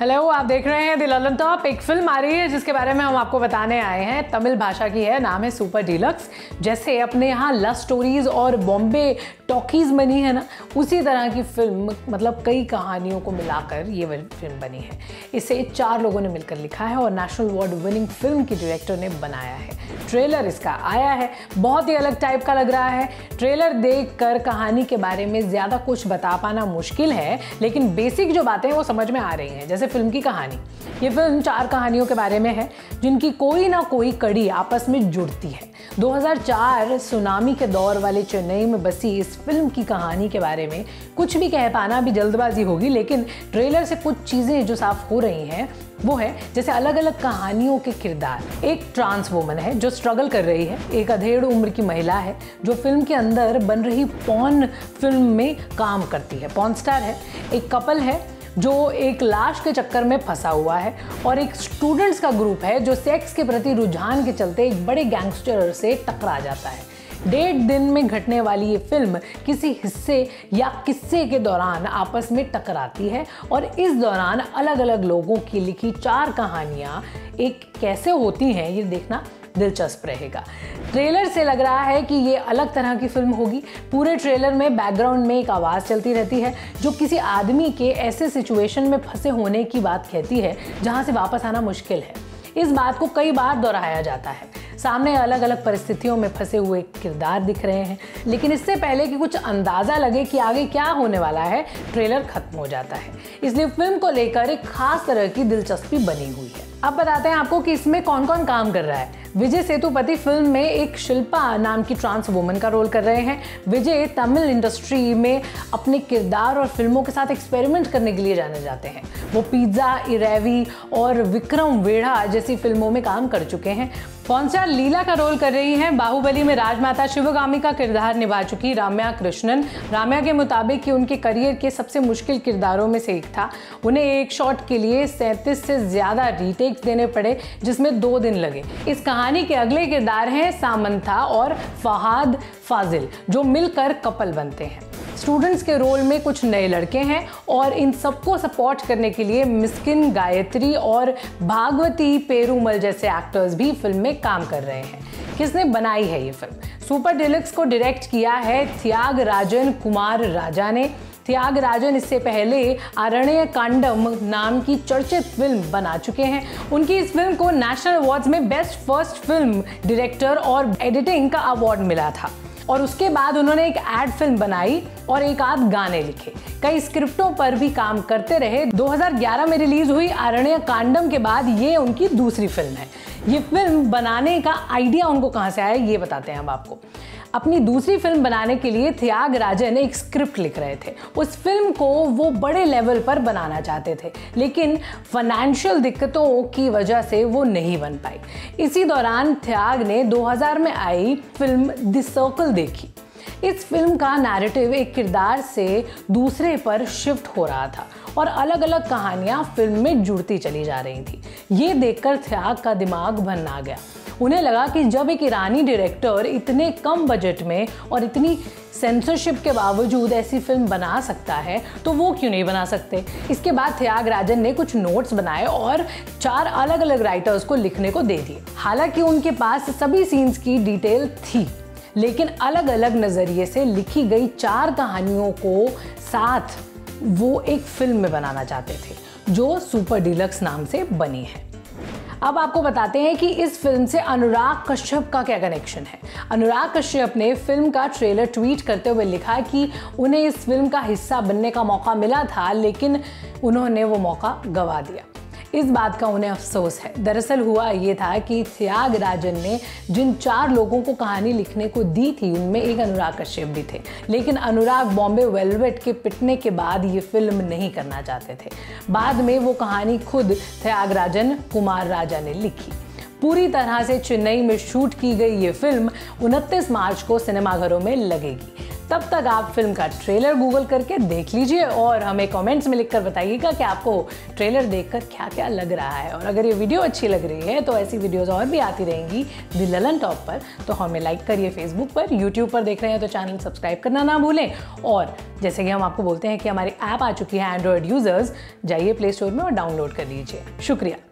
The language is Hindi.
हेलो, आप देख रहे हैं दिल ऑन टॉप। एक फिल्म आ रही है जिसके बारे में हम आपको बताने आए हैं। तमिल भाषा की है, नाम है सुपर डीलक्स। जैसे अपने यहाँ लव स्टोरीज और बॉम्बे टॉकीज बनी है ना, उसी तरह की फिल्म, मतलब कई कहानियों को मिलाकर ये फिल्म बनी है। इसे 4 लोगों ने मिलकर लिखा है और नेशनल अवार्ड विनिंग फिल्म की डायरेक्टर ने बनाया है। ट्रेलर इसका आया है, बहुत ही अलग टाइप का लग रहा है। ट्रेलर देखकर कहानी के बारे में ज़्यादा कुछ बता पाना मुश्किल है, लेकिन बेसिक जो बातें हैं वो समझ में आ रही हैं। जैसे फिल्म की कहानी, ये फिल्म 4 कहानियों के बारे में है जिनकी कोई ना कोई कड़ी आपस में जुड़ती है। 2004 सुनामी के दौर वाले चेन्नई में बसी इस फिल्म की कहानी के बारे में कुछ भी कह पाना भी जल्दबाजी होगी, लेकिन ट्रेलर से कुछ चीज़ें जो साफ हो रही हैं वो है जैसे अलग अलग कहानियों के किरदार। एक ट्रांस वुमन है जो स्ट्रगल कर रही है, एक अधेड़ उम्र की महिला है जो फिल्म के अंदर बन रही पॉर्न फिल्म में काम करती है, पॉर्न स्टार है, एक कपल है जो एक लाश के चक्कर में फंसा हुआ है, और एक स्टूडेंट्स का ग्रुप है जो सेक्स के प्रति रुझान के चलते एक बड़े गैंगस्टर से टकरा जाता है। 1.5 दिन में घटने वाली ये फिल्म किसी हिस्से या किस्से के दौरान आपस में टकराती है और इस दौरान अलग अलग लोगों की लिखी 4 कहानियाँ एक कैसे होती हैं ये देखना दिलचस्प रहेगा। ट्रेलर से लग रहा है कि ये अलग तरह की फिल्म होगी। पूरे ट्रेलर में बैकग्राउंड में एक आवाज़ चलती रहती है जो किसी आदमी के ऐसे सिचुएशन में फंसे होने की बात कहती है जहाँ से वापस आना मुश्किल है। इस बात को कई बार दोहराया जाता है। सामने अलग अलग परिस्थितियों में फंसे हुए किरदार दिख रहे हैं, लेकिन इससे पहले कि कुछ अंदाज़ा लगे कि आगे क्या होने वाला है, ट्रेलर खत्म हो जाता है। इसलिए फिल्म को लेकर एक खास तरह की दिलचस्पी बनी हुई है। अब बताते हैं आपको कि इसमें कौन कौन काम कर रहा है। विजय सेतुपति फिल्म में एक शिल्पा नाम की ट्रांस वुमन का रोल कर रहे हैं। विजय तमिल इंडस्ट्री में अपने किरदार और फिल्मों के साथ एक्सपेरिमेंट करने के लिए जाने जाते हैं। वो पिज्जा, इरैवी और विक्रम वेढ़ा जैसी फिल्मों में काम कर चुके हैं। पॉर्न स्टार लीला का रोल कर रही हैं। बाहुबली में राजमाता शिवगामी का किरदार निभा चुकी राम्या कृष्णन। राम्या के मुताबिक कि उनके करियर के सबसे मुश्किल किरदारों में से एक था। उन्हें एक शॉट के लिए 37 से ज़्यादा रीटेक्स देने पड़े, जिसमें 2 दिन लगे। इस कहानी के अगले किरदार हैं सामंथा और फहाद फाजिल, जो मिलकर कपल बनते हैं। स्टूडेंट्स के रोल में कुछ नए लड़के हैं और इन सबको सपोर्ट करने के लिए मिस्किन, गायत्री और भागवती पेरूमल जैसे एक्टर्स भी फिल्म में काम कर रहे हैं। किसने बनाई है ये फिल्म? सुपर डीलक्स को डायरेक्ट किया है त्यागराजन कुमार राजा ने। त्यागराजन इससे पहले अरण्य कांडम नाम की चर्चित फिल्म बना चुके हैं। उनकी इस फिल्म को नेशनल अवार्ड्स में बेस्ट फर्स्ट फिल्म डायरेक्टर और एडिटिंग का अवार्ड मिला था, और उसके बाद उन्होंने एक एड फिल्म बनाई और एक आध गाने लिखे। कई स्क्रिप्टों पर भी काम करते रहे। 2011 में रिलीज हुई अरण्य कांडम के बाद ये उनकी दूसरी फिल्म है। ये फिल्म बनाने का आइडिया उनको कहाँ से आया ये बताते हैं हम आपको। अपनी दूसरी फिल्म बनाने के लिए त्यागराजन एक स्क्रिप्ट लिख रहे थे। उस फिल्म को वो बड़े लेवल पर बनाना चाहते थे, लेकिन फाइनेंशियल दिक्कतों की वजह से वो नहीं बन पाई। इसी दौरान त्याग ने 2000 में आई फिल्म द सर्कल देखी। इस फिल्म का नैरेटिव एक किरदार से दूसरे पर शिफ्ट हो रहा था और अलग अलग कहानियां फिल्म में जुड़ती चली जा रही थी। ये देखकर त्याग का दिमाग भन्ना गया। उन्हें लगा कि जब एक ईरानी डायरेक्टर इतने कम बजट में और इतनी सेंसरशिप के बावजूद ऐसी फिल्म बना सकता है तो वो क्यों नहीं बना सकते। इसके बाद त्यागराजन ने कुछ नोट्स बनाए और 4 अलग अलग राइटर्स को लिखने को दे दिए। हालांकि उनके पास सभी सीन्स की डिटेल थी, लेकिन अलग अलग नज़रिए से लिखी गई 4 कहानियों को साथ वो एक फिल्म में बनाना चाहते थे जो सुपर डीलक्स नाम से बनी है। अब आपको बताते हैं कि इस फिल्म से अनुराग कश्यप का क्या कनेक्शन है। अनुराग कश्यप ने फिल्म का ट्रेलर ट्वीट करते हुए लिखा कि उन्हें इस फिल्म का हिस्सा बनने का मौका मिला था, लेकिन उन्होंने वो मौका गंवा दिया। इस बात का उन्हें अफसोस है। दरअसल हुआ ये था कि त्यागराजन ने जिन 4 लोगों को कहानी लिखने को दी थी उनमें एक अनुराग कश्यप भी थे, लेकिन अनुराग बॉम्बे वेलवेट के पिटने के बाद ये फिल्म नहीं करना चाहते थे। बाद में वो कहानी खुद त्यागराजन कुमार राजा ने लिखी। पूरी तरह से चेन्नई में शूट की गई ये फिल्म 29 मार्च को सिनेमाघरों में लगेगी। तब तक आप फिल्म का ट्रेलर गूगल करके देख लीजिए और हमें कमेंट्स में लिखकर बताइएगा कि आपको ट्रेलर देखकर क्या क्या लग रहा है। और अगर ये वीडियो अच्छी लग रही है तो ऐसी वीडियोस और भी आती रहेंगी द ललन टॉप पर, तो हमें लाइक करिए फेसबुक पर, यूट्यूब पर देख रहे हैं तो चैनल सब्सक्राइब करना ना भूलें। और जैसे कि हम आपको बोलते हैं कि हमारी ऐप आ चुकी है एंड्रॉयड यूजर्स, जाइए प्ले स्टोर में और डाउनलोड कर लीजिए। शुक्रिया।